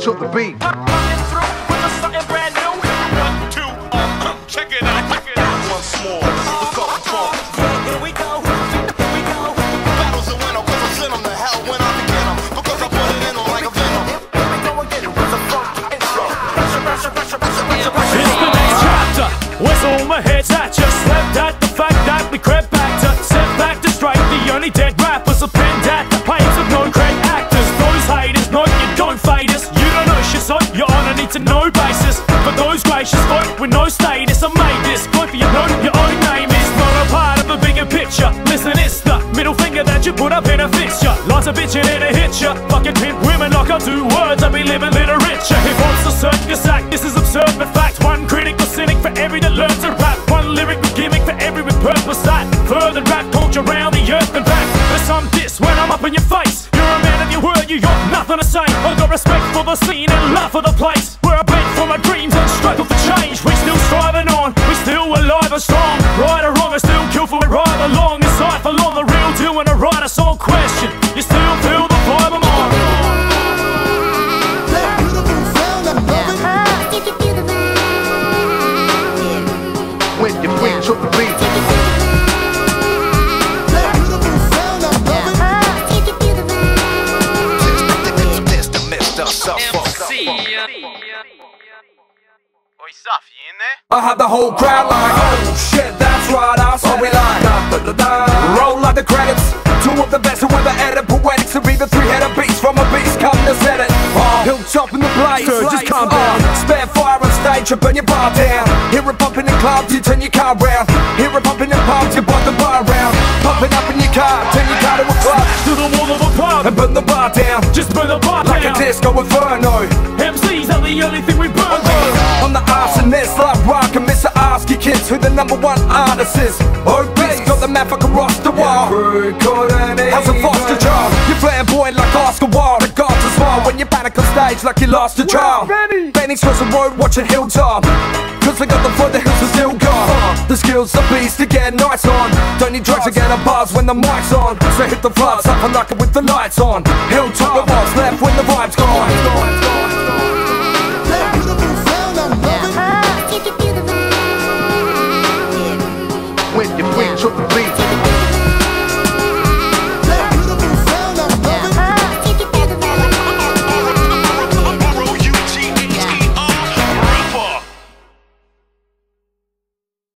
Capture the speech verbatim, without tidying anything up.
took the beat. Coming through with a something brand new. One, two, um, check it out, check it out. Once more, the something funk. Here we go, here we go. Battles a winner, cause I sent them to hell when I begin them. Because I put it in them like a venom. Here we go again with a funky intro. Pressure, pressure, pressure, pressure, pressure, pressure. It's the next chapter. Whistle my head's at you. Slept at the fact that we crept back to set back to strike. The only dead rappers are pinned at the pains of no great actors. Those haters know you don't fade us. You don't know shit, so you're on a need to know basis. For those gracious folk with no status, I made this quote for you know your own name is not a part of a bigger picture. Listen, it's the middle finger that you put up in a fixture. Lots of bitching and a hit ya. Fucking pimp women like I do words. I be living little richer. He wants to circus act. This is absurd but fact. One critical cynic for every that learns to rap. One lyric with gimmick for every with purpose that further rap culture around the earth and back. There's some diss when I'm up in your face. You're a man of your word, you got nothing to say. I've got respect for the scene and love for the place. Where I beg for my dreams and struggle for change. We still striving on, we still alive and strong. Right or wrong, I still kill for it right along. Inside for long, the real deal when I write a song question. You still feel the vibe I'm on. When your queen took the beat. This the Mister Suffolk. Oi, Suff, you in there? I had the whole crowd like, oh shit, that's right, I saw we like da, da, da, da. Roll like the credits. Two of the best who ever added poetics to be the three-headed beast from a beast, come to set it. Oh, hilltop in the blaze, so just calm down. Spare fire on stage, you burn your bar down. Hear it pumping in clubs, you turn your car round. Hear it pumping in pubs, you bought the bar round. Pumping up in your car, turn your car to a club. To the wall of a pub And burn the bar down, just burn the bar like down. a disco inferno. M Cs are the only thing we burn though. On the arsonist, like rock and Mister Ask your kids who the number one artist is. Obese, got the map across the wall. How's a foster child? You're flamboyant like Oscar Wilde. The gods are small when you panic on stage like you lost a child. Benny's cross the road watching Hilltop. Cause we got the floor, the hills are still gone. The skills are beast to get nights on. Don't need drugs to get a buzz when the mic's on. So hit the floods up and like it with the lights on. Hilltop and what's left when the vibe's gone. When your queen took the beat.